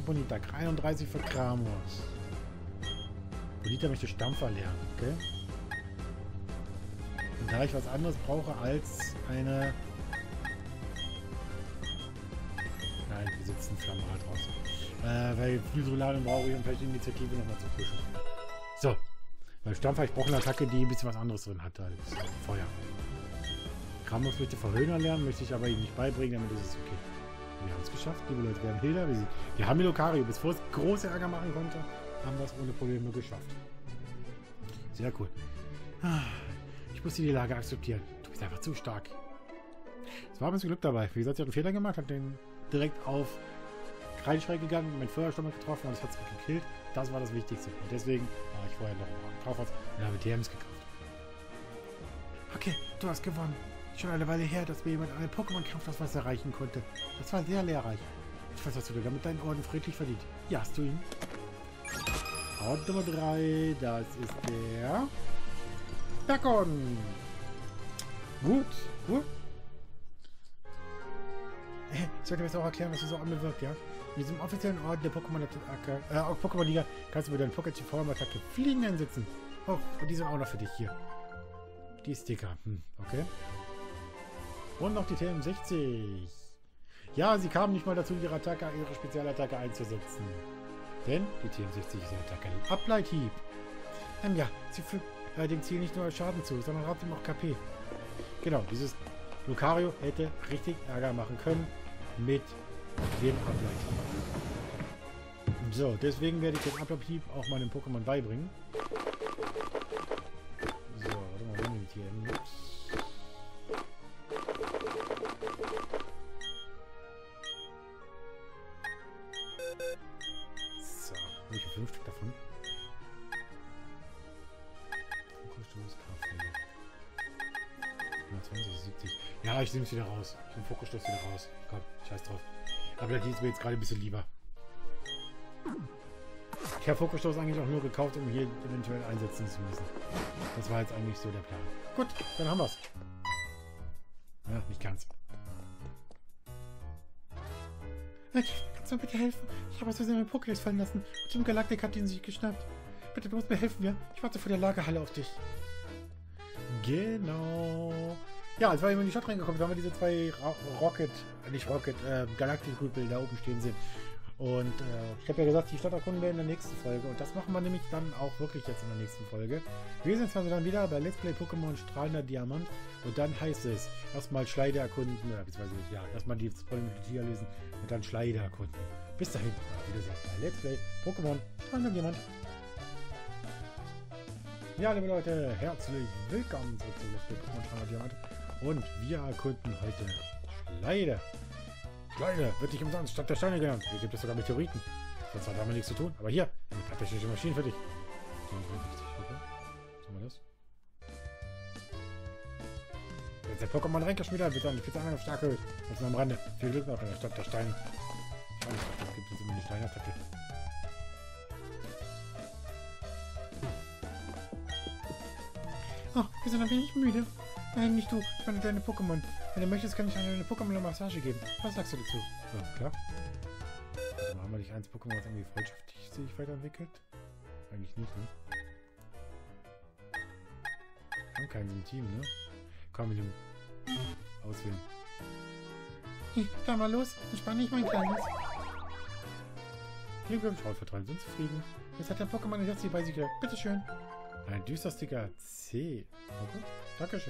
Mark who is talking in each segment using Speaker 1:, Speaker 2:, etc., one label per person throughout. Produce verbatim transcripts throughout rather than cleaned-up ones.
Speaker 1: Bonita. einunddreißig für Kramos. Bonita möchte Stampfer lernen, okay? Und da ich was anderes brauche als eine... Nein, wir sitzen Flammenrad raus. Äh, weil Flügelladung brauche ich, um vielleicht die Initiative nochmal zu pushen. So. Weil Stampfer, ich brauche eine Attacke, die ein bisschen was anderes drin hat als Feuer. Kramos möchte Verhöhner lernen, möchte ich aber ihm nicht beibringen, damit ist es okay. Wir haben es geschafft, liebe Leute. Wir haben Hilda, wir, wir haben Lucario, bevor es große Ärger machen konnte, haben wir es ohne Probleme geschafft. Sehr cool. Ich musste die Lage akzeptieren. Du bist einfach zu stark. Es war ein bisschen Glück dabei. Wie gesagt, sie hat einen Fehler gemacht, hat den direkt auf Kreideschreck gegangen, mein Feuersturm getroffen und das hat es gekillt. Das war das Wichtigste. Und deswegen war ich vorher noch drauf was und habe T Ms gekauft. Okay, du hast gewonnen. Schon eine Weile her, dass mir jemand einen Pokémon-Kampf das was erreichen konnte. Das war sehr lehrreich. Ich weiß, was du dir damit deinen Orden friedlich verdient. Ja, hast du ihn? Ort Nummer drei, das ist der Bergorden. Gut, gut. Ich sollte mir jetzt auch erklären, was du so an mir wirkt, ja? In diesem offiziellen Orden der Pokémon-Attacke, äh, auch Pokémon-Liga, kannst du mit deinem Pokémon-Attacke Fliegen einsetzen. Oh, und die sind auch noch für dich hier. Die Sticker, hm, okay. Und noch die T M sechzig. Ja, sie kamen nicht mal dazu, ihre Attacke, ihre Spezialattacke einzusetzen. Denn die T M sechzig ist eine Attacke Ableithieb. Ähm, ja, sie fügt äh, dem Ziel nicht nur Schaden zu, sondern raubt ihm auch K P. Genau, dieses Lucario hätte richtig Ärger machen können mit dem Ableithieb. So, deswegen werde ich den Ableithieb auch meinem Pokémon beibringen. So, warte mal, wenn ich hier hin. So, habe ich fünf Stück davon. Fokusstoß, Kraftfälle. hundertzwanzig, siebzig. Ja, ich nehme es wieder raus. Ich nehme Fokusstoß wieder raus. Komm, scheiß drauf. Aber die ist mir jetzt gerade ein bisschen lieber. Ich habe Fokusstoß eigentlich auch nur gekauft, um hier eventuell einsetzen zu müssen. Das war jetzt eigentlich so der Plan. Gut, dann haben wir's. Ja, nicht ganz. Okay, kannst du mir bitte helfen? Ich habe aus Versehen meinen Pokédex fallen lassen und Team Galactic hat ihn sich geschnappt. Bitte, du musst mir helfen, ja? Ich warte vor der Lagerhalle auf dich. Genau. Ja, als wir in die Stadt reingekommen sind, haben wir diese zwei Ra Rocket, nicht Rocket, äh, Galactic-Rüpel da oben stehen sehen. Und äh, ich habe ja gesagt, die Stadt erkunden wir in der nächsten Folge. Und das machen wir nämlich dann auch wirklich jetzt in der nächsten Folge. Wir sind zwar dann wieder bei Let's Play Pokémon Strahlender Diamant. Und dann heißt es, erstmal Schleide erkunden, äh, beziehungsweise, ja, erstmal die Tier lesen und dann Schleide erkunden. Bis dahin, auf Wiedersehen bei Let's Play Pokémon Strahlender Diamant. Ja, liebe Leute, herzlich willkommen zurück zu Let's Play Pokémon Strahlender Diamant. Und wir erkunden heute Schleide. Schleide wird nicht umsonst Stadt der Steine genannt. Hier gibt es sogar Meteoriten. Sonst hat damit nichts zu tun. Aber hier, eine paar technische Maschinen für dich. siebenundfünfzig, okay. Was haben wir das? Jetzt der Pokémon-Ränkerschmieder wird dann Spitzenangriff stark erhöht. Das nur am Rande. Viel Glück noch in der Stadt der Steine. Ich weiß nicht, das gibt jetzt immer eine Steinattacke. Oh, wir sind ein wenig müde. Nein, nicht du. Ich meine deine Pokémon. Wenn du möchtest, kann ich eine Pokémon eine Massage geben. Was sagst du dazu? Ja, klar. Also haben wir nicht eins Pokémon, was irgendwie freundschaftlich sich weiterentwickelt? Eigentlich nicht, ne? Wir haben keinen im Team, ne? Komm, wir auswählen. Hey, dann mal los. Entspann dich, mein Kleines. Glückwunsch, schaut vertrauen, sind zufrieden. Jetzt hat der Pokémon ein Herz bei sich. Bitteschön. Ein düster Sticker C. Okay. Dankeschön.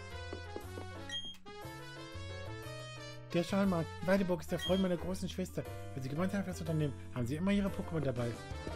Speaker 1: Der Schalmann, Weideburg ist der Freund meiner großen Schwester. Wenn sie gemeinsam etwas unternehmen, haben sie immer ihre Pokémon dabei.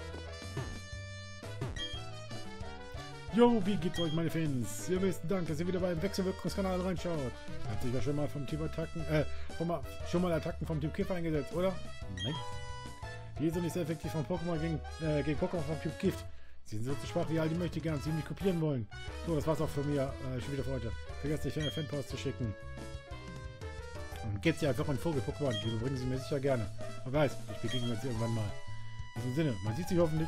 Speaker 1: Jo, wie geht's euch, meine Fans? Ihr wisst, Dank, dass ihr wieder beim Wechselwirkungskanal reinschaut. Hat sich ja schon mal vom Team Attacken, äh, schon mal Attacken vom Typ Käfer eingesetzt, oder? Nein. Die sind nicht sehr effektiv vom Pokémon gegen, äh, gegen Pokémon vom Typ Gift. Sie sind so zu schwach wie all die Möchtegern, sie mich kopieren wollen. So, das war's auch von mir, äh, schon wieder für heute. Vergesst nicht, eine Fanpost zu schicken. Und geht's ja einfach ein Vogel-Pokémon, die bringen sie mir sicher gerne. Man weiß, ich begegne uns irgendwann mal. In diesem Sinne, man sieht sich hoffentlich.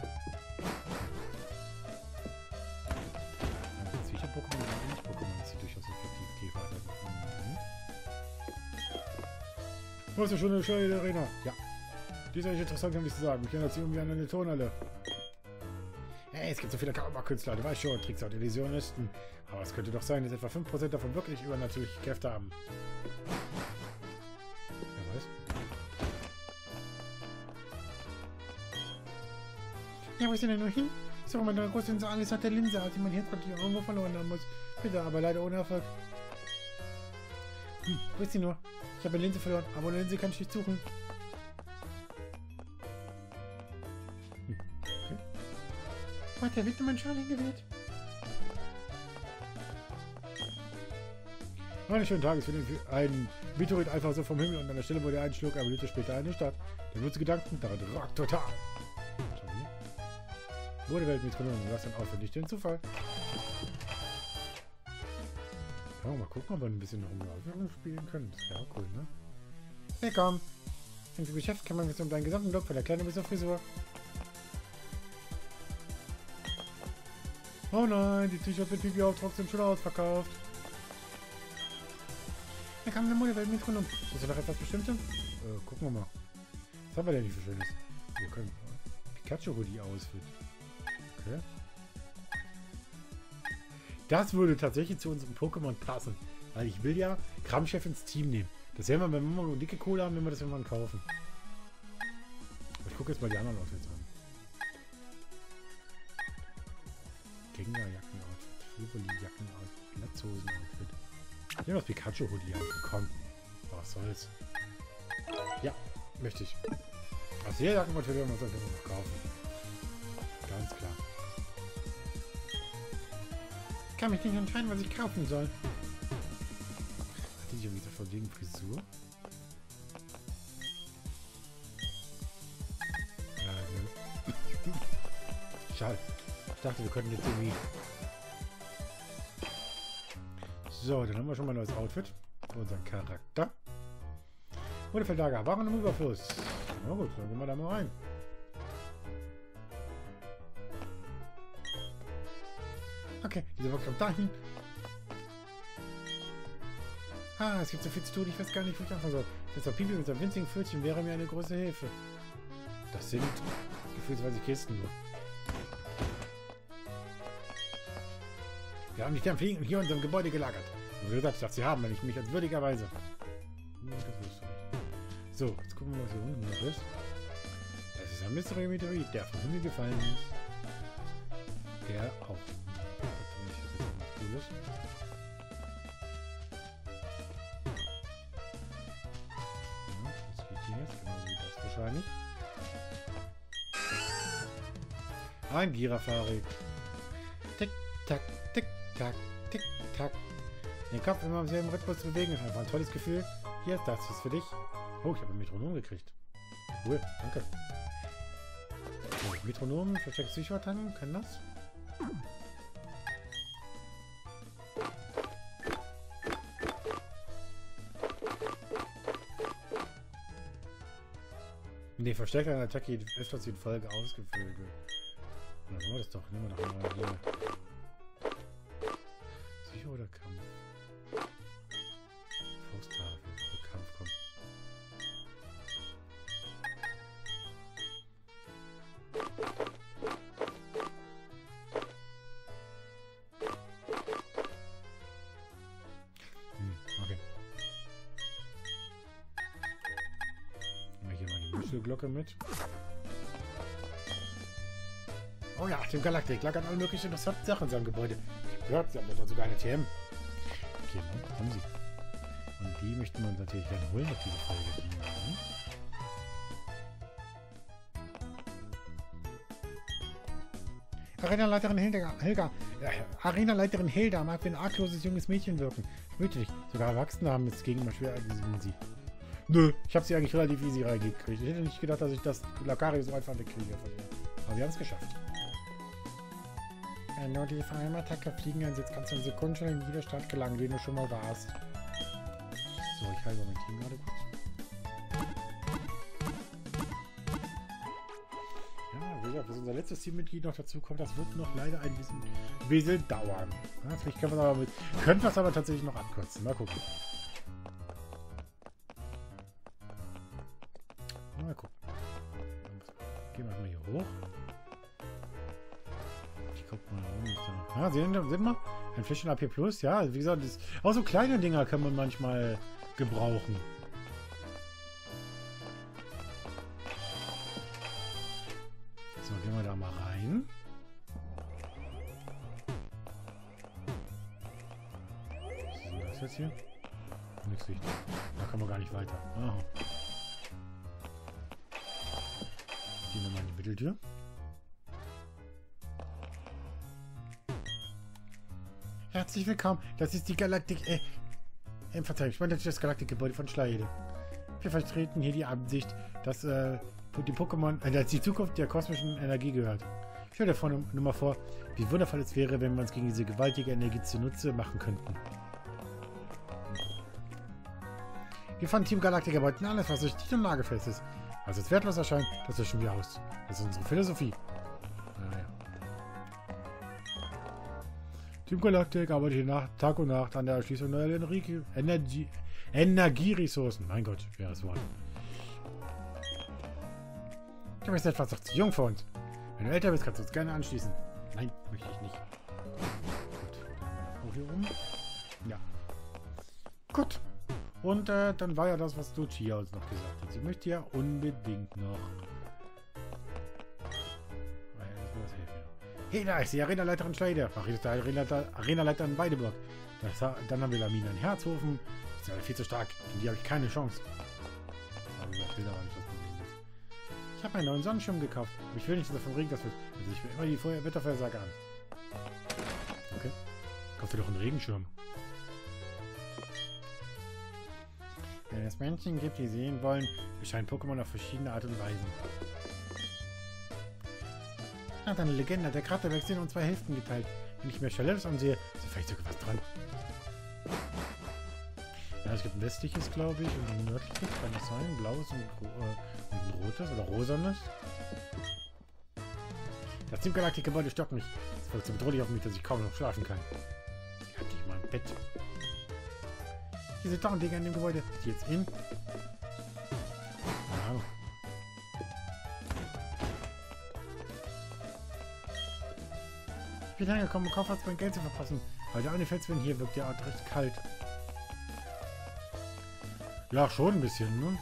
Speaker 1: Sicher Pokémon oder nicht Pokémon ist durchaus effektiv. Käfer. Mhm. Wo ist der schöne Schleide Arena? Ja. Die ist eigentlich interessant, kann ich zu sagen. Ich erinnere sich irgendwie an eine Turnhalle. Hey, es gibt so viele Kammerkünstler, du weißt schon, Tricks und Illusionisten. Aber es könnte doch sein, dass etwa fünf Prozent davon wirklich übernatürliche Kräfte haben. Wer weiß? Ja, wo ist denn denn nur hin? So, meine große alles hat der Linse, die man jetzt irgendwo verloren haben muss. Bitte, aber leider ohne Erfolg. Hm, wo ist sie nur? Ich habe eine Linse verloren, aber ohne Linse kann ich nicht suchen. Hm, okay. Oh, hat der Wind um meinen Schal hingeweht? Einen schönen Tag, es wird ein Meteorit einfach so vom Himmel und an der Stelle, wo der einschlug, aber Minute später eine Stadt. Der nutze Gedanken, daran rockt total. Wurde Welt mit genommen, was dann aufwendig den Zufall. Ja, mal gucken, ob wir ein bisschen noch umlaufen spielen können. Das wäre auch cool, ne? Willkommen! Wenn du beschäftigt, kann man jetzt um deinen gesamten Look von der Kleine bis zur Frisur. Oh nein, die T-Shirts mit Pipi-Aufdruck sind schon ausverkauft. Da kam eine Modewelt mit genommen. Ist da noch etwas Bestimmtes? Äh, gucken wir mal. Was haben wir denn nicht für Schönes? Wir können Pikachu-Hoodie ausfüllen. Okay. Das würde tatsächlich zu unserem Pokémon passen. Weil ich will ja Kramchef ins Team nehmen. Das werden wir, wenn wir mal dicke Kohle haben, wenn wir das irgendwann kaufen. Aber ich gucke jetzt mal die anderen Outfits an. Gengar-Jacken-Outfit, Frivoli-Jacken-Outfit, Latzhosen-Outfit. Ich nehme das Pikachu-Hoodie an. Komm. Was soll's. Ja, möchte ich. Aus der Jacken-Outfit werden wir uns einfach noch kaufen. Ganz klar. Ich kann mich nicht entscheiden, was ich kaufen soll. Hatte ich irgendwie gesagt, von wegen Frisur? Ja, ne. Schade. Ich dachte, wir könnten jetzt irgendwie... So, dann haben wir schon mal ein neues Outfit für unseren Charakter. Modefeldlager, Waren im Überfluss. Na gut, dann gehen wir da mal rein. Okay, diese Box kommt dahin. Ah, es gibt so viel zu tun, ich weiß gar nicht, wo ich anfangen soll. Das war Pipi mit seinem winzigen Pfötchen wäre mir eine große Hilfe. Das sind gefühlsweise Kisten nur. Wir haben die Fliegen hier in unserem Gebäude gelagert. Und wie gesagt, ich dachte, sie haben, wenn ich mich als würdigerweise. Das wirst du nicht. So, jetzt gucken wir mal, was hier unten noch ist. Das ist ein Mystery Meteorit, der vom Himmel gefallen ist. Der auch. Cooles. Ja, das geht hier jetzt, genau wie das wahrscheinlich. Ein Girafarik. Tick, tack, tick, tack, tick, tack. Den Kopf immer im selben Rhythmus zu bewegen, ist einfach ein tolles Gefühl. Hier, das ist für dich. Oh, ich habe ein Metronom gekriegt. Cool, danke. So, Metronom, versteckt Psychoattacken, können das? Ne, versteckt eine Attacke öfters in Folge ausgeführt wird. Na, wollen wir das doch. Nehmen wir doch mal hier. Psycho oder Kampf? Fausttafel oder Kampf, komm. Hm, okay. Nehmen wir hier mal die Muschelglocke mit. Oh ja, dem Galaktik lagern alle möglichen interessanten Sachen in seinem Gebäude. Ich hab gehört, sie haben dort sogar eine T M. Okay, ne? Haben sie. Und die möchten wir uns natürlich dann holen auf diese Folge. Mhm. Arenaleiterin Hilda, Helga, äh, Arenaleiterin Hilda mag wie ein argloses junges Mädchen wirken. Wirklich, sogar Erwachsene haben es gegenüber schwer wie sie. Nö, ich habe sie eigentlich relativ easy reingekriegt. Ich hätte nicht gedacht, dass ich das Lakario so einfach wegkriege von ihr. Aber wir haben es geschafft. Ja, nur die Verheimattacke fliegen einen Sitz kannst du in Sekunden schon in jeder Stadt gelangen, den du schon mal warst. So, ich halte mein Team gerade kurz. Ja, wie gesagt, bis unser letztes Teammitglied noch dazu kommt, das wird noch leider ein bisschen, bisschen dauern. Ja, vielleicht können wir aber mit, können wir es aber tatsächlich noch abkürzen. Mal gucken. Mal gucken. Gehen wir mal hier hoch. Ich guck mal, da. Ja, sehen, sehen wir? Ein Fläschchen A P Plus, ja. Also wie gesagt, das, auch so kleine Dinger kann man manchmal gebrauchen. So, gehen wir da mal rein. Was ist das jetzt hier? Nichts Licht. Da kommen wir gar nicht weiter. Aha. Gehen wir mal in die Mitteltür. Herzlich willkommen. Das ist die Galaktik... Äh, äh Verzeihung, ich meine natürlich das Galaktikgebäude von Schleierhede. Wir vertreten hier die Ansicht, dass äh, die Pokémon... Äh, dass die Zukunft der kosmischen Energie gehört. Stell dir vor, nur, nur mal vor, wie wundervoll es wäre, wenn wir uns gegen diese gewaltige Energie zunutze machen könnten. Wir von Team Galactica wollten alles, was durch die und nagelfest ist. Also es wertlos erscheint, das löschen wir aus. Das ist unsere Philosophie. Naja. Team Galactica arbeitet hier Nacht, Tag und Nacht an der Erschließung neuer Energie, Energie, Energieressourcen. Mein Gott, schweres Wort. Du bist etwas noch zu jung für uns. Wenn du älter bist, kannst du uns gerne anschließen. Nein, möchte ich nicht. Gut, dann haben wir auch hier rum. Ja. Gut. Und äh, dann war ja das, was Lucia uns noch gesagt hat. Sie möchte ja unbedingt noch... Hey, da ist die Arenaleiterin Schleider. Ach, hier ist der Arenaleiter in Weideburg. Das, dann haben wir Lamina in Herzhofen. Das ist ja viel zu stark. Gegen die habe ich keine Chance. Aber gesagt, will aber nicht das Problem ist. Ich habe einen neuen Sonnenschirm gekauft. Ich will nicht, dass er vom Regen das wird. Also ich will immer die Vorher Wettervorhersage an. Okay. Kauf dir doch einen Regenschirm. Wenn es Menschen gibt, die sehen wollen, erscheinen Pokémon auf verschiedene Art und Weisen. Nach einer Legende hat der Kraterberg in zwei Hälften geteilt. Wenn ich mir Chalets ansehe, ist vielleicht sogar was dran. Ja, es gibt ein westliches, glaube ich, und ein nördliches, kann das sein? Ein blaues und, äh, und ein rotes oder rosanes. Das Team Galaktik-Gebäude stört mich. Es wirkt so bedrohlich auf mich, dass ich kaum noch schlafen kann. Ich hab dich mal im Bett. Diese Dorndinger in dem Gebäude. Ist die jetzt in? Ja. Wie lange kommen Kaufhaus mein Geld zu verpassen? Weil der eine Felswind hier wirkt ja auch recht kalt. Ja, schon ein bisschen, ne?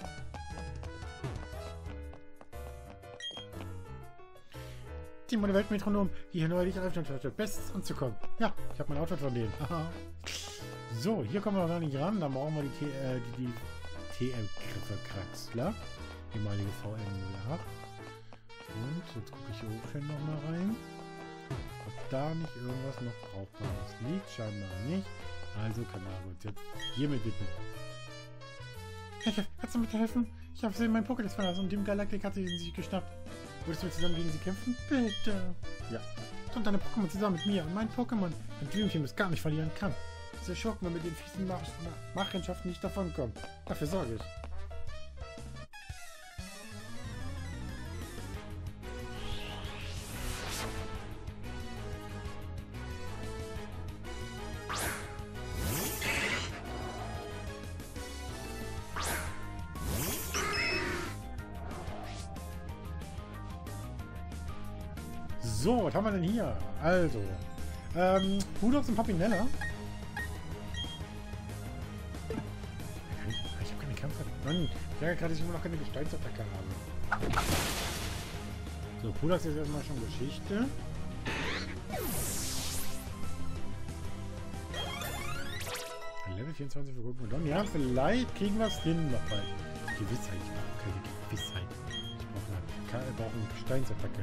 Speaker 1: Team der Weltmetronom, die hier neulich eröffnet hat, bestes anzukommen. Ja, ich habe mein Outfit von denen. So, hier kommen wir noch gar nicht ran. Dann brauchen wir die, T äh, die, die T M-Kraxler. Ehemalige V M null acht. Und jetzt gucke ich hier oben nochmal rein. Ob da nicht irgendwas noch Brauchbares liegt. Scheinbar nicht. Also können wir uns jetzt hiermit widmen. Hey, kannst du mir helfen? Ich habe sie in meinem Pokédex verlassen und Team Galactic hat sie sich geschnappt. Würdest du zusammen gegen sie kämpfen? Bitte. Ja. Und deine Pokémon zusammen mit mir und mein Pokémon. Ein Dream Team, das gar nicht verlieren kann. Diese Schurken, wenn mit den fiesen Mach Machenschaften nicht davonkommen. Dafür sorge ich. So, was haben wir denn hier? Also, ähm, Pudox und Papinella. Ich habe keine Kämpfer. Mann, ich sage gerade, dass ich immer noch keine Gesteinsattacke habe. So, Pudox ist erstmal schon Geschichte. Level vierundzwanzig für Pokémon. Ja, vielleicht kriegen wir es hin noch bald. Gewissheit, ich brauche keine Gewissheit. Ich brauche eine, brauche eine Gesteinsattacke.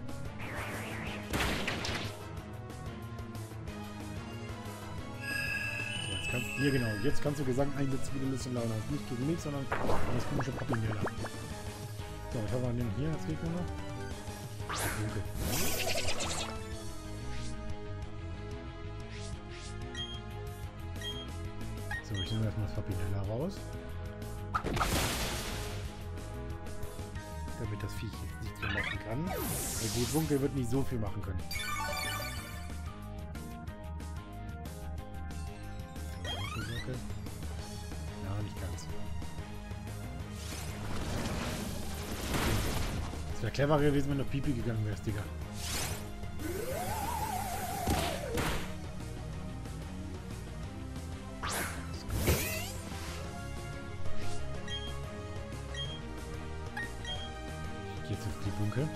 Speaker 1: Kannst, hier genau, jetzt kannst du Gesang einsetzen, wie du Lust und Laune hast. Nicht gegen mich, sondern gegen das komische Papinella. So, was haben wir denn hier als Gegner noch? Dunkel. So, ich nehme erstmal das Papinella raus. Damit das Viech jetzt nichts mehr machen kann. Weil gut, Dunkel wird nicht so viel machen können. Ja, nicht ganz. wäre clever gewesen, wenn du Pipi gegangen wärst, Digga. Ich gehe jetzt auf die Bunke.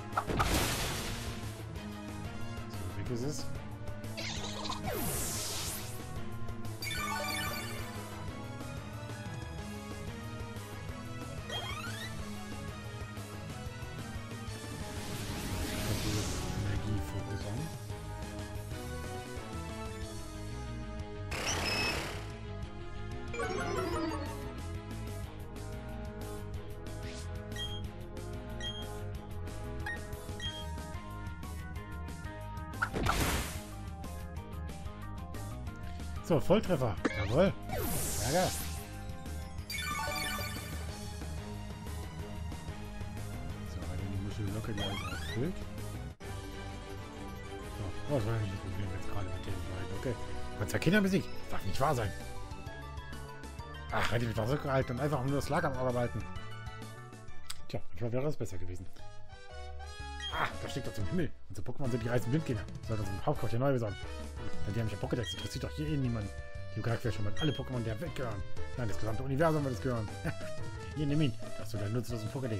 Speaker 1: So, weg ist es. Energiefokus an. So, Volltreffer. Jawohl. Ärger. So, die Muschel locker die alles auffüllt. So, oh, das war ja nicht das Problem jetzt gerade mit dem beiden. Okay. Man zwei Kinder besiegt. Das darf nicht wahr sein. Ach, hätte ich mich doch zurückgehalten und einfach nur das Lager am Arbeiten. Tja, manchmal wäre das besser gewesen. Ah, da steckt doch zum Himmel. Unsere Pokémon sind die reißen Blindgänger. Soll das im Hauptkauf der neu besorgen. Denn die haben mich ja Pokédex. Interessiert doch hier eh niemand. Die Charakter schon mal alle Pokémon der Welt gehören. Nein, das gesamte Universum wird es gehören. Hier, nimm ihn. Das ist so der nutzlosen Pokédex.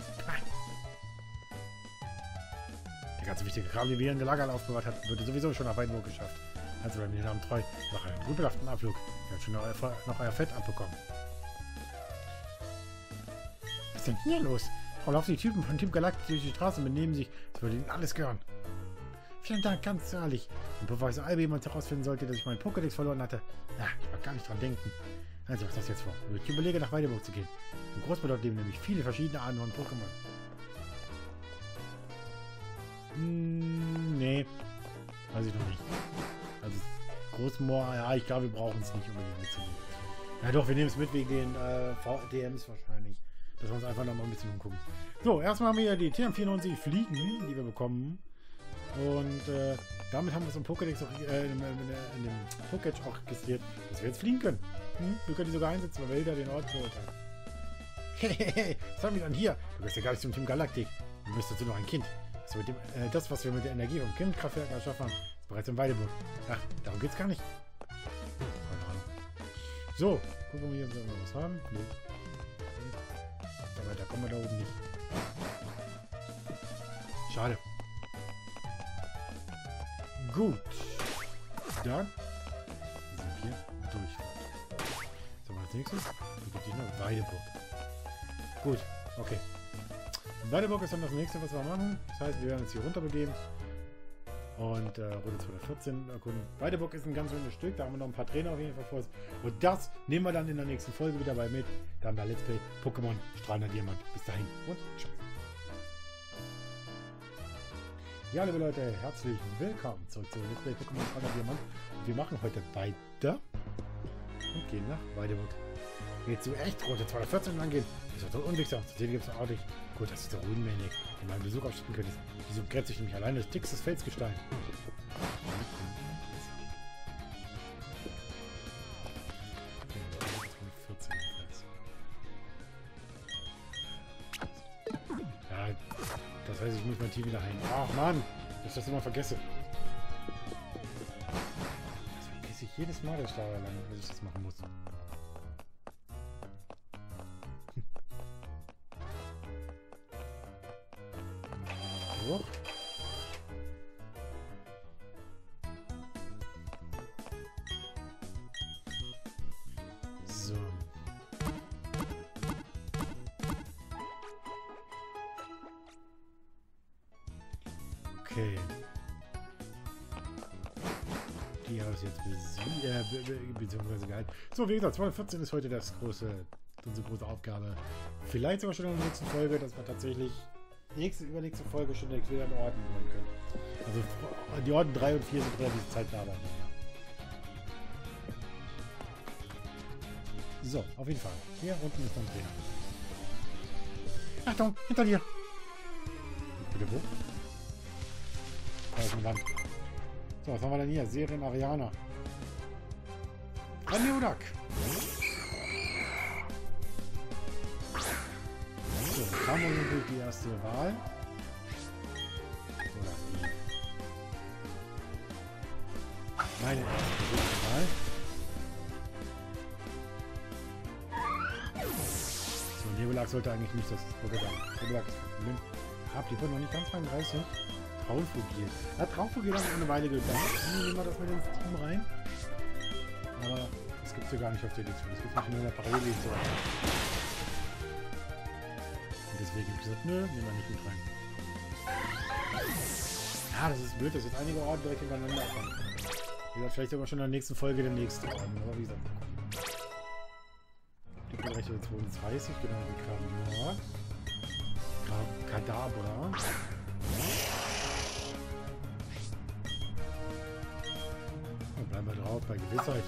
Speaker 1: Der ganze wichtige Kram, den wir hier in der Lager aufbewahrt hatten, würde sowieso schon nach Weidenburg geschafft. Also bleiben wir den Namen treu. Nach einem rüpelhaften Abflug. Ihr habt schon noch euer, noch euer Fett abbekommen. Was ist denn hier los? Frau Lauf, die Typen von Team Galactic durch die Straße benehmen sich, als würde ihnen alles gehören. Vielen Dank, ganz ehrlich. Und bevor ich so Albi jemand herausfinden sollte, dass ich meinen Pokédex verloren hatte, ja, ich mag gar nicht dran denken. Also, was ist das jetzt vor? Ich überlege, nach Weideburg zu gehen. Im Großbedort leben nämlich viele verschiedene Arten von Pokémon. Hm, nee. Weiß ich noch nicht. Also, Großmoor, ja, ich glaube, wir brauchen es nicht unbedingt mitzunehmen. Ja doch, wir nehmen es mit wegen den äh, D Ms wahrscheinlich. Dass wir uns einfach noch mal ein bisschen umgucken. So, erstmal haben wir hier die T M vierundneunzig Fliegen, die wir bekommen. Und äh, damit haben wir es im Pokédex auch, äh, in, in, in dem Pokédex auch registriert, dass wir jetzt fliegen können. Hm? Wir können die sogar einsetzen, weil wir wieder den Ort beurteilen. Hehehe, was haben wir dann hier? Du gehörst ja gar nicht zum Team Galactic. Du bist dazu noch ein Kind. Das, mit dem, äh, das, was wir mit der Energie vom Kindkraftwerk erschaffen haben, ist bereits im Weideburg. Ach, darum geht's gar nicht. Keine Ahnung. So, gucken wir hier, ob wir was haben. Nee. Aber da kommen wir da oben nicht. Schade. Gut. Dann sind wir durch. So, als nächstes gibt es noch Weideburg. Gut, okay. Weideburg ist dann das nächste, was wir machen. Das heißt, wir werden uns hier runter begeben und äh, Route zweihundertvierzehn erkunden. Weideburg ist ein ganz schönes Stück, da haben wir noch ein paar Trainer auf jeden Fall vor uns. Und das nehmen wir dann in der nächsten Folge wieder bei mit. Dann bei Let's Play Pokémon Strahlender Diamant. Bis dahin und tschüss. Ja, liebe Leute, herzlich willkommen zurück zu Let's Play Pokémon Strahlender Diamant. Und wir machen heute weiter und gehen nach Weideburg. Jetzt so echt Route zweihundertvierzehn lang gehen. Das ist doch unwichser. Zu sehen gibt es auch nicht. Gut, dass ich so unmännlich in meinem Besuch aufschütten könnte. Wieso gräbt sich nämlich alleine das dickstes Felsgestein? Ja, das heißt, ich muss mein Team wieder heilen. Ach Mann, dass ich das immer vergesse. Das vergesse ich jedes Mal, dass ich da lang, dass ich das machen muss. Hoch. So. Okay. Die habe ich jetzt besiegt, äh, be be beziehungsweise gehalten. So, wie gesagt, zweihundertvierzehn ist heute das große, unsere große Aufgabe. Vielleicht sogar schon in der nächsten Folge, dass wir tatsächlich nächste, übernächste Folge schon direkt wieder in Orden holen können. Also die Orden drei und vier sind relativ zeitnah arbeiten. So, auf jeden Fall. Hier unten ist noch ein Trainer. Achtung, hinter dir! Bitte wo? Da ist eine Wand. So, was haben wir denn hier? Serien Ariana. Ein Neodak! So, dann haben wir natürlich die erste Wahl. Meine erste Wahl. So, Nebelak sollte eigentlich nicht das Pokémon. Nebelak ist kein Problem. Hab die noch nicht ganz zweiunddreißig. Traumfugil. Ja, Traumfugil haben wir eine Weile gedacht. Nehmen wir das mit ins Team rein. Aber das gibt es ja gar nicht auf der Edition. Das gibt es nicht nur in der Parallel-Edition. Und deswegen habe ich gesagt, nö, nehmen wir nicht mit rein. Ja, das ist blöd, dass jetzt einige Orden direkt hintereinander kommen. Wie gesagt, vielleicht sogar schon in der nächsten Folge der nächste Orden. Aber wie gesagt, die Rechte zweiundzwanzig, genau wie Kramor. Kadabra. Und bleiben wir drauf bei Gewissheit.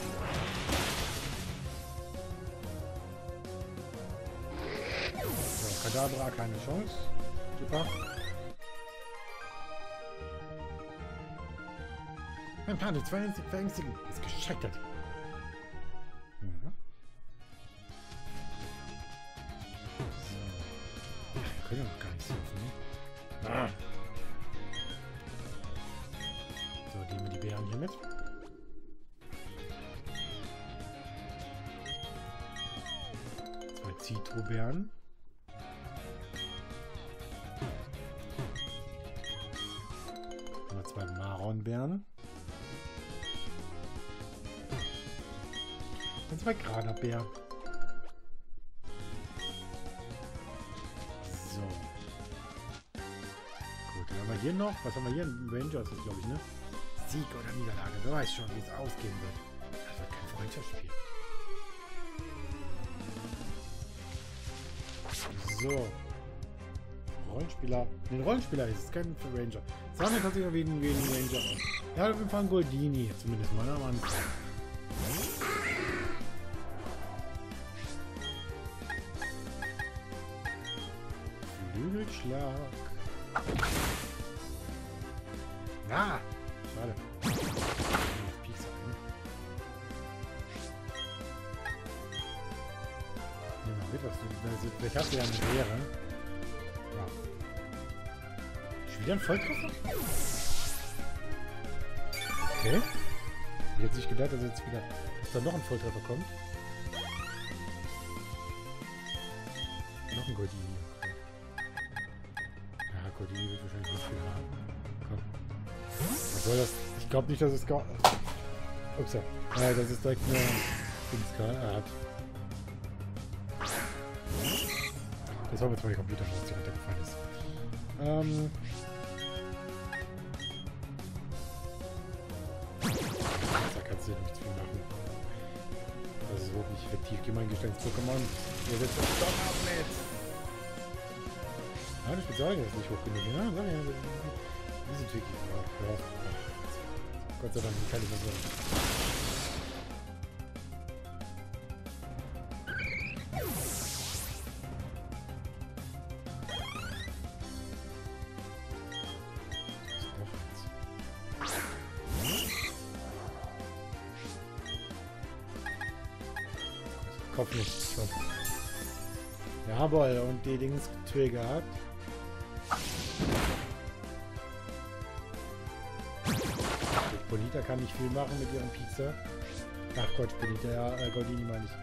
Speaker 1: So, Kadabra, keine Chance. Super. Mein Plan ist verängstigen. Ist gescheitert. Mhm. So. Ja, wir können ja noch gar nicht so offen, ne? Ah. So, nehmen wir die Beeren hier mit. Zwei Zitrobeeren. Nochmal zwei Maronbeeren. Und zwei Granatbeeren. So. Gut, dann haben wir hier noch. Was haben wir hier? Ein Ranger ist das, glaube ich, ne? Sieg oder Niederlage. Wer weiß schon, wie es ausgehen wird. Das wird kein Freundschaftsspiel. So. Rollenspieler. Den Rollenspieler ist es, kein Ranger. Sagen wir tatsächlich wie ein, wie ein Ranger aus. Ja, auf jeden Fall ein Goldini, zumindest mal am Anfang. Flügelschlag. Ah! Schade. Pieks ein. Nimm mal mit, was du. Vielleicht hast du ja eine Lehre. Ja. Schon wieder ein Volltreffer? Okay. Ich hätte nicht gedacht, dass jetzt wieder. Dass da noch ein Volltreffer kommt. Noch ein Goldini. Ja, Goldini wird wahrscheinlich nicht viel haben. Komm. Was soll das? Ich glaube nicht, dass es gar. Ups, ja. Äh, das ist direkt eine Dingskarte. Er hat. Das war mir zwar die Computer, dass die runtergefallen ist. Ähm. Da kannst du nichts viel machen. Das ist überhaupt nicht effektiv. Gemeingesteins-Pokémon. Ihr setzt das doch ab mit. Ja, die Spezialangriff ist nicht hoch genug. Ja, sag ja. Die sind wirklich. Ja, Gott sei Dank, keine Version. Kopf nicht. Kopf. Jawohl, und die Dings getriggert. Bonita kann nicht viel machen mit ihrem Pizza. Ach Gott, Bonita, ja, äh, Goldini meine ich.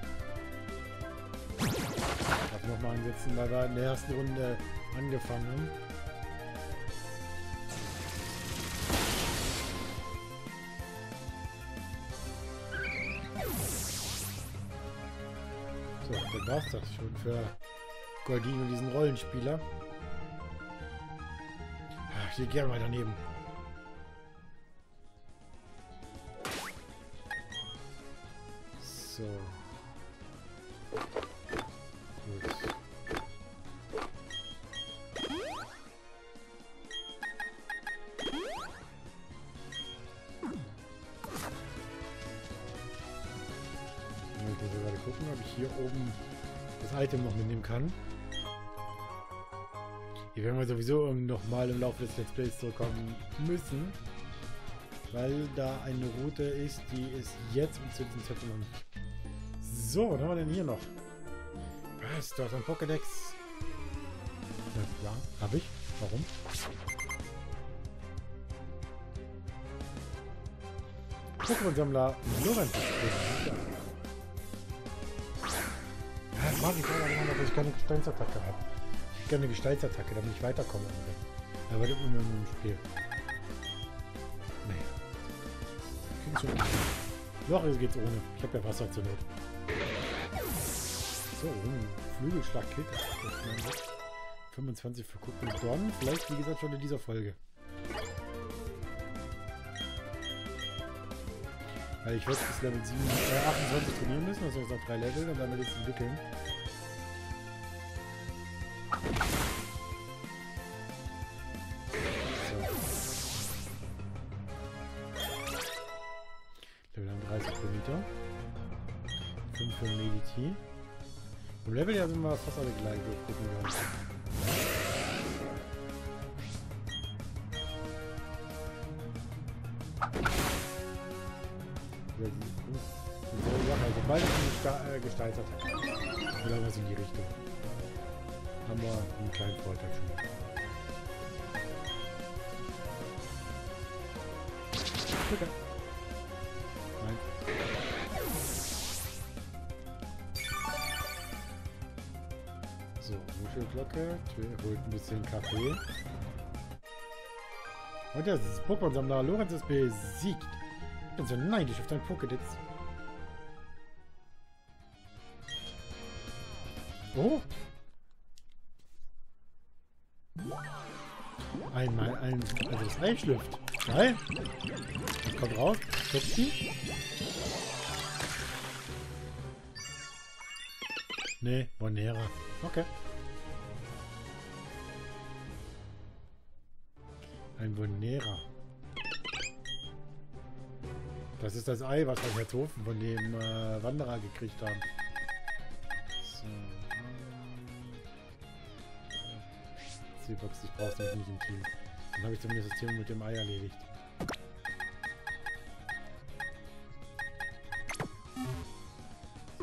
Speaker 1: Ich darf nochmal ansetzen, weil wir in der ersten Runde angefangen haben. So, dann war's das schon für Goldini und diesen Rollenspieler. Ach, ich gehe gerne mal daneben. So. Gut. Ich muss gerade gucken, ob ich hier oben das Item noch mitnehmen kann. Hier werden wir sowieso nochmal im Laufe des Let's Plays zurückkommen müssen. Weil da eine Route ist, die ist jetzt und zu diesem Zeitpunkt noch nicht. So, was haben wir denn hier noch? Was? Du hast ein Pokédex. Ja, ja habe ich. Warum? Pokémon-Sammler Lorenz ist. Ja, das mag ich leider immer noch, dass ich keine Gesteinsattacke habe. Ich hätte gerne eine Gesteinsattacke, damit ich weiterkomme. Aber das ist immer im Spiel. Nee. Kriegst du noch geht's ohne. Ich habe ja Wasser zur Not. So, Flügelschlag killt das. fünfundzwanzig für Kuckendorn. Vielleicht, wie gesagt, schon in dieser Folge. Weil ich werde bis Level sieben, äh, achtundzwanzig trainieren müssen, also jetzt noch drei Level und dann werde ich es entwickeln. So. Level dreißig pro Liter. fünf für Mediti. Im Level ja sind wir fast alle gleich. Wir gucken wir uns. Also bald eine Gestaltattacke. Oder was in die Richtung. Haben wir einen kleinen Vorteil schon. Okay. Nein. So, Muschelglocke. Holt ein bisschen Kaffee. Und das ist Pokémon-Sammler. Lorenz ist besiegt. Ich bin so neidisch auf deinen Pokédex. Oh! Einmal ein... Also das Ei schlüpft. Geil! Das kommt raus. Schlüpft die? Nee, Bonera. Okay. Ein Bonera. Das ist das Ei, was wir in Herzofen von dem äh, Wanderer gekriegt haben. So. Zielbox, ich brauche es nicht im Team. Dann habe ich zumindest das Thema mit dem Ei erledigt. So,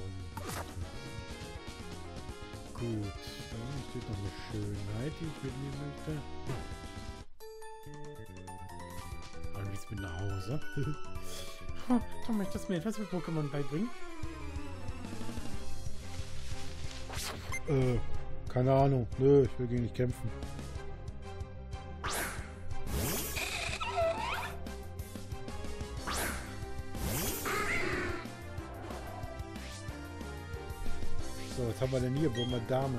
Speaker 1: gut, dann steht noch eine Schönheit, die ich mitnehmen möchte. Und wie es mit nach Hause? Oh, du möchtest mir etwas für Pokémon beibringen? Äh, keine Ahnung. Nö, ich will gegen dich kämpfen. So, was haben wir denn hier? Bomber Dame.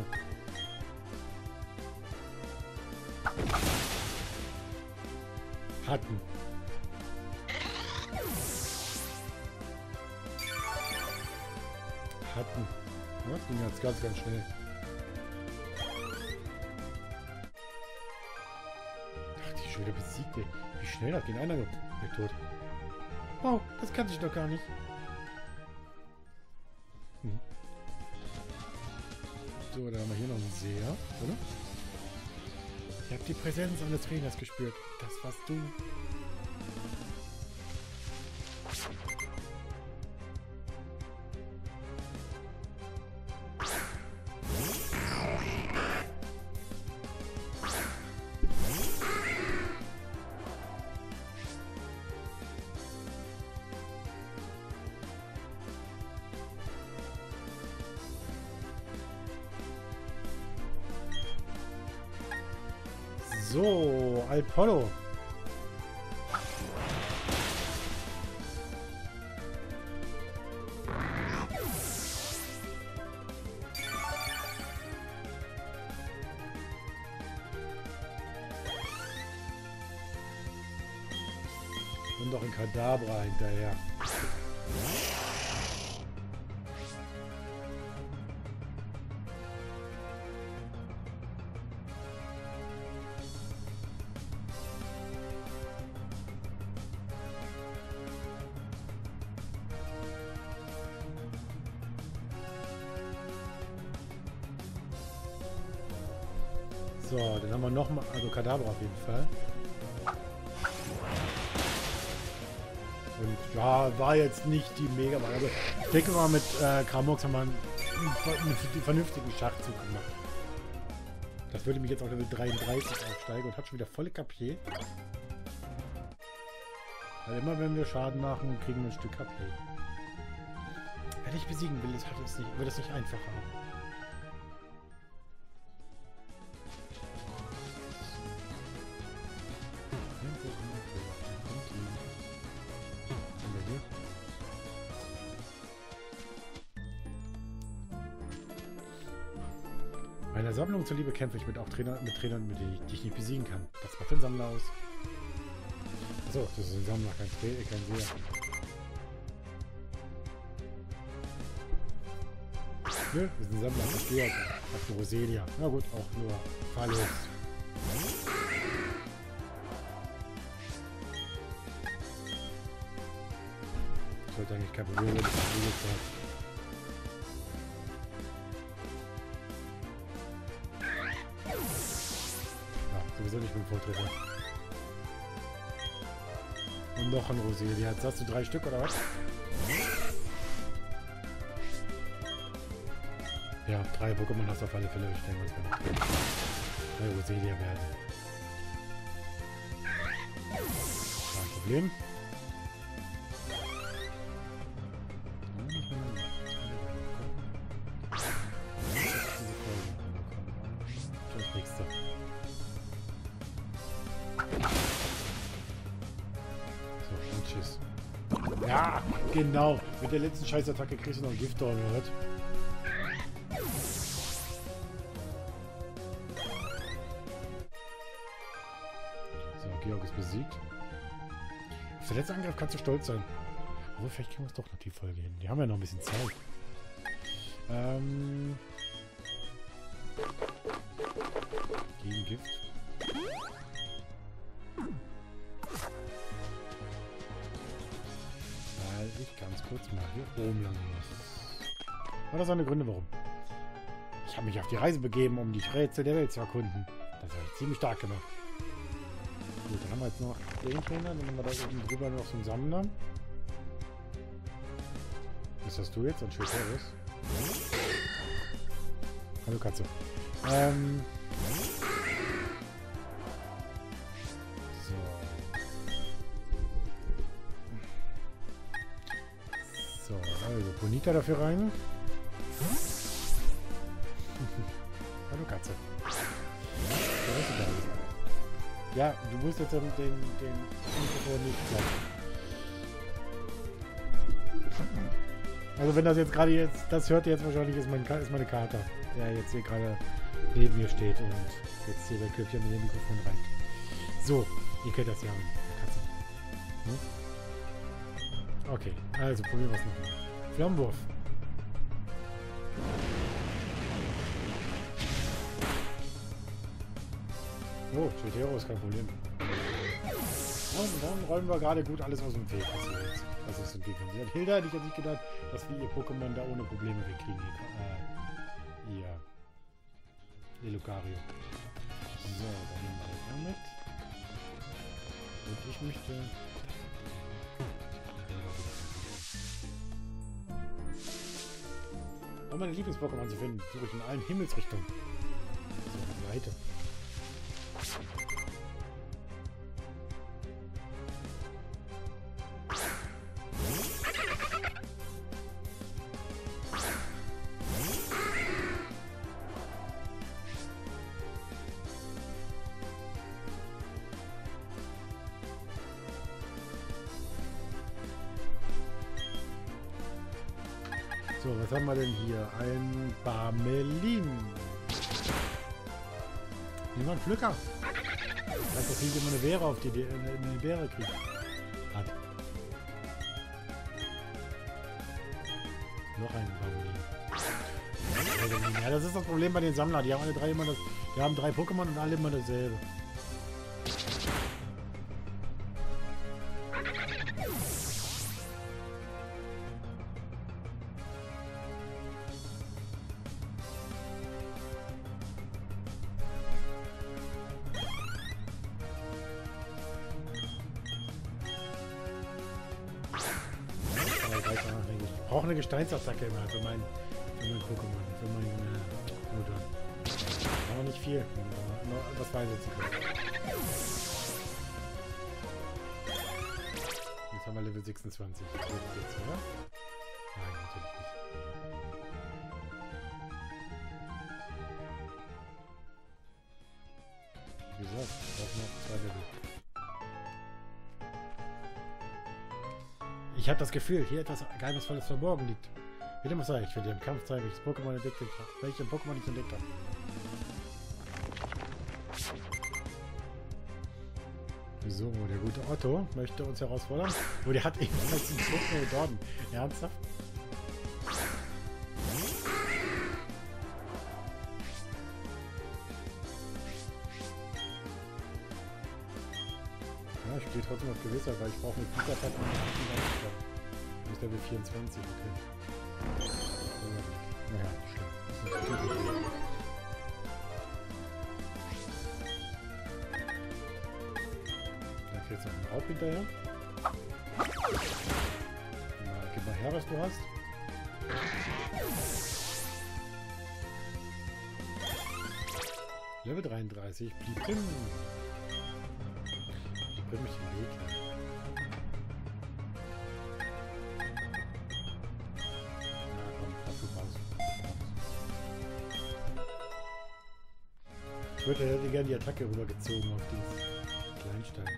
Speaker 1: Hatten. Hatten. Ja, das ging jetzt ganz, ganz schnell. Ach, die ist schon wieder besiegt, ey. Wie schnell das geht. Einer weg tot. Wow, das kannte ich doch gar nicht. Hm. So, da haben wir hier noch einen Seher, oder? Ich habe die Präsenz eines Trainers gespürt. Das warst du. So, Alpollo. Und noch ein Kadabra hinterher. So, dann haben wir noch mal, also Kadabra auf jeden Fall. Und ja, war jetzt nicht die mega, also ich denke mal mit äh, Kramox haben wir einen, einen vernünftigen Schachzug gemacht. Das würde mich jetzt auf Level dreiunddreißig aufsteigen und hat schon wieder volle Kapier. Weil immer wenn wir Schaden machen, kriegen wir ein Stück H P. Wenn ich besiegen will, hat es nicht, wird es nicht einfacher. Meiner Sammlung zuliebe kämpfe ich mit auch Trainer, mit Trainern, mit denen ich, die ich nicht besiegen kann. Das macht den Sammler aus. Achso, das ist ein Sammler, kein, kein Seher. Nö, wir sind Sammler, das geht. Ach, Roselia. Na gut, auch nur fahrlos. Sollte eigentlich kein Problem sein, dass das hat. Sowieso nicht mit dem Vortreffer. Und noch ein Roselia. Jetzt hast du drei Stück, oder was? Ja, drei Pokémon hast du auf alle Fälle. Ich denke, das wäre noch drei Roselia werden. Kein Problem. Das nächste. Ja, genau. Mit der letzten Scheißattacke kriegst du noch einen Giftdorn gehört. So, Georg ist besiegt. Auf den letzten Angriff kannst du stolz sein. Aber vielleicht kriegen wir es doch noch die Folge hin. Die haben ja noch ein bisschen Zeit. Ähm. Gegen Gift. Ich ganz kurz mal hier oben lang muss. Hat das seine Gründe, warum? Ich habe mich auf die Reise begeben, um die Rätsel der Welt zu erkunden. Das habe ich ziemlich stark gemacht. Gut, dann haben wir jetzt noch den Trainer, dann haben wir da oben drüber noch so einen Sammler. Was hast du jetzt? Ein Schulterus? Hallo Katze. Ähm... So, also Bonita dafür rein. Hallo Katze. Ja, du musst jetzt den, den, den Mikrofon nicht klappen. Also wenn das jetzt gerade jetzt, das hört ihr jetzt wahrscheinlich, ist, mein, ist meine Kater, der jetzt hier gerade neben mir steht und jetzt hier der Köpfchen in den Mikrofon rein. So, ihr kennt das ja, Katze. Hm? Okay, also probieren wir es nochmal. Flammenwurf. Oh, Chitero ist kein Problem. Und dann räumen wir gerade gut alles aus dem Weg. Was ist entgegenkommen? Sie hat Hilda, hätte ich jetzt nicht gedacht, dass wir ihr Pokémon da ohne Probleme wegkriegen. Ihr, äh, ihr Lucario. So, dann nehmen wir das auch mit. Und ich möchte... Um meine Lieblings-Pokémon zu finden, suche ich in allen Himmelsrichtungen. So, Seite. So, was haben wir denn hier? Ein Barmelin. Nehmen wir einen Pflücker. Das heißt, dass hier immer eine Beere auf die eine, eine Beere kriegt. Hat. Noch ein Barmelin. Ja, das ist das Problem bei den Sammlern. Die haben alle drei immer das. Die haben drei Pokémon und alle immer dasselbe. Ich brauche eine Gesteinsattacke immer für mein, für mein Pokémon, für mein äh, Motor. Aber nicht viel, nur was freisetzen können. Jetzt haben wir Level sechsundzwanzig. Das wird jetzt, oder? Nein, natürlich nicht. Wie gesagt, wir brauchen noch zwei Level. Ich habe das Gefühl, hier etwas Geheimnisvolles verborgen liegt. Wie dem auch sei, ich will dir im Kampf zeigen, welches Pokémon entdeckt habe. Welche Pokémon ich entdeckt habe. So, der gute Otto möchte uns herausfordern. Oh, der hat ebenfalls einen Pokémon Dorden. Ernsthaft? Ja, ich gehe trotzdem auf Gewissheit, weil ich brauche eine Vita-Tat und eine Vita-Tat. Du bist Level vierundzwanzig, okay. Naja, schlimm. Das ist natürlich gut. Da fehlt noch ein Raub hinterher. Na, gib mal her, was du hast. Level dreiunddreißig blieb drin. Ich bringe mich im Weg. Ich würde hätte gerne die Attacke rübergezogen auf den Kleinstein.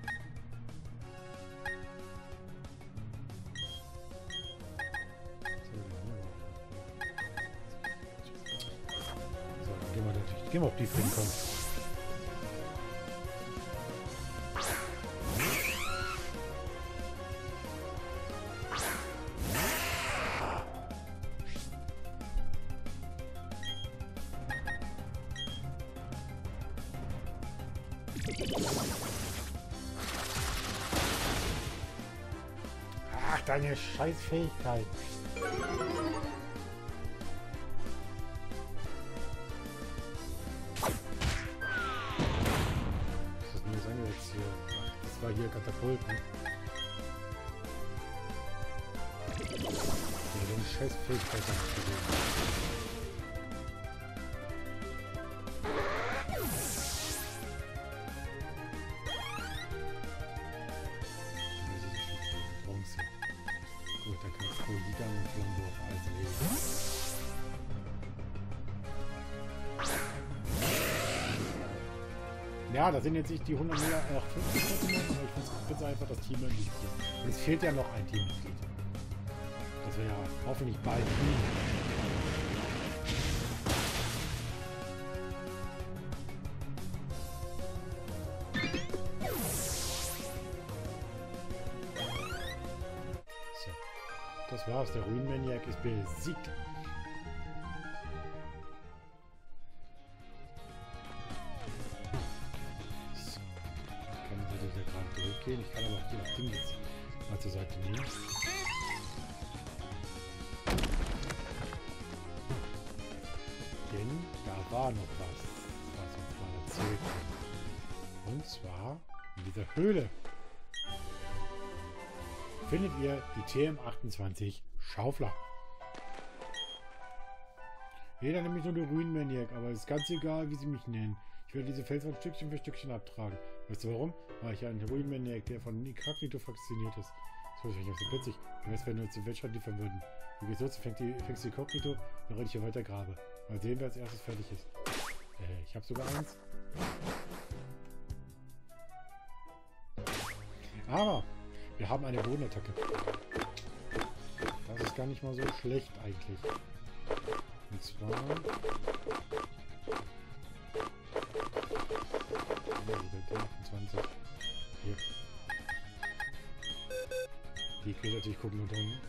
Speaker 1: So, dann gehen wir natürlich. Gehen wir auf die Flinkung. Ach, deine Scheißfähigkeit. Was ist denn das angesetzt hier? Ach, das war hier Katapult, ne? Ja, deine Scheißfähigkeit habe ich gesehen. Gut, dann kannst du die Damen und Flammen auf Eisen legen. Ja, da sind jetzt nicht die hundert Meter, äh, fünfzig Pokémon, aber ich finde es einfach das Team nicht gut. Und es fehlt ja noch ein Teammitglied. Das wir ja hoffentlich bald kriegen. Das war's, der Ruinmaniac ist besiegt. So. Ich kann wieder gerade zurückgehen. Ich kann aber auch das Ding jetzt mal zur Seite nehmen. Denn da war noch was, was uns mal erzählt wird. Und zwar in dieser Höhle findet ihr die T M achtundzwanzig Schaufler. Jeder nennt mich nur der Ruinmaniac, aber es ist ganz egal, wie sie mich nennen. Ich werde diese Felswand Stückchen für Stückchen abtragen. Weißt du warum? Weil ich ein Ruinmaniac, der von Inkognito fasziniert ist. So, ich auf so plötzlich. Du weißt, wenn wir uns den Wettstrand liefern würden. Du gehst so, fängst die, fängst die Inkognito, dann renne ich hier weiter grabe. Mal sehen, wer als erstes fertig ist. Äh, ich habe sogar eins. Aber wir haben eine Bodenattacke. Das ist gar nicht mal so schlecht eigentlich. Und zwar... T achtundzwanzig. Hier. Die kriegt natürlich gucken und unten.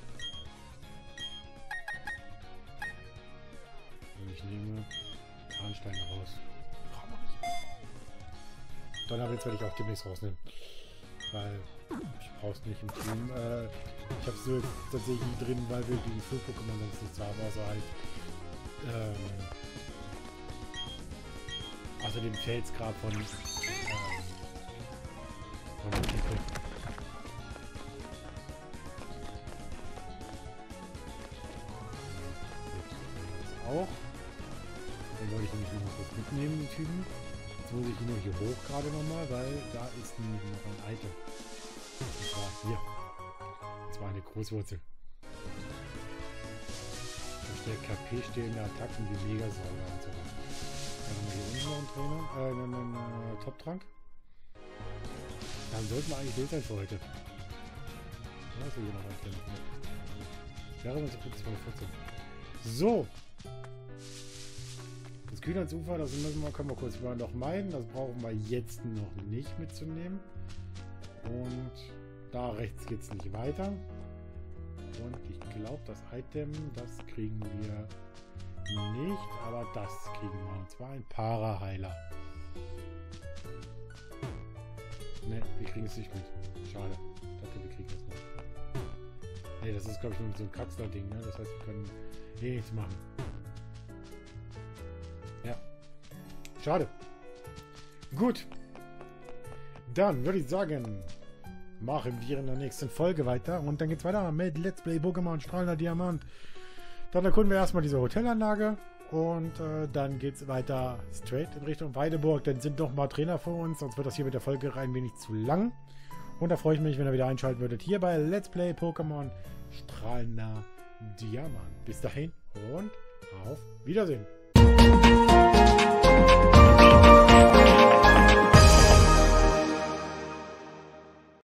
Speaker 1: Und ich nehme Tarnsteine raus. Donnerblitz werde ich auch demnächst rausnehmen. Weil ich brauch's nicht im Team. Äh, ich habe es nur tatsächlich drin, weil wir die Flug-Pokémon sonst nichts haben. Also halt. Ähm, außerdem fällt es gerade von. Ähm, von der Kette. Das auch. Den wollte ich nämlich noch kurz mitnehmen, den Typen. Jetzt muss ich nur hier hoch gerade nochmal, weil da ist nämlich noch ein Item. Und zwar hier. eine Großwurzel. Der K P stehende Attacken wie Megasäure und so weiter. Dann haben wir hier unten noch einen Trainer, äh, einen, einen, einen Top-Trank. Dann sollten wir eigentlich durch sein für heute. Ja, ist hier noch ein Trainer. Wäre unser vierzehn. So. Das Kühlersufer, das müssen wir, können wir kurz mal noch meiden. Das brauchen wir jetzt noch nicht mitzunehmen. Und da rechts geht es nicht weiter. Und ich glaube, das Item, das kriegen wir nicht, aber das kriegen wir. Und zwar ein Para-Heiler. Ne, wir kriegen es nicht mit. Schade. Ich dachte, wir kriegen das noch. Ne, das ist, glaube ich, nur so ein Kraxler-Ding, ne? Das heißt, wir können eh nichts machen. Ja. Schade. Gut. Dann würde ich sagen, machen wir in der nächsten Folge weiter. Und dann geht's weiter mit Let's Play Pokémon Strahlender Diamant. Dann erkunden wir erstmal diese Hotelanlage. Und äh, dann geht's weiter straight in Richtung Weideburg. Dann sind noch mal Trainer vor uns. Sonst wird das hier mit der Folge ein wenig zu lang. Und da freue ich mich, wenn ihr wieder einschalten würdet. Hier bei Let's Play Pokémon Strahlender Diamant. Bis dahin und auf Wiedersehen.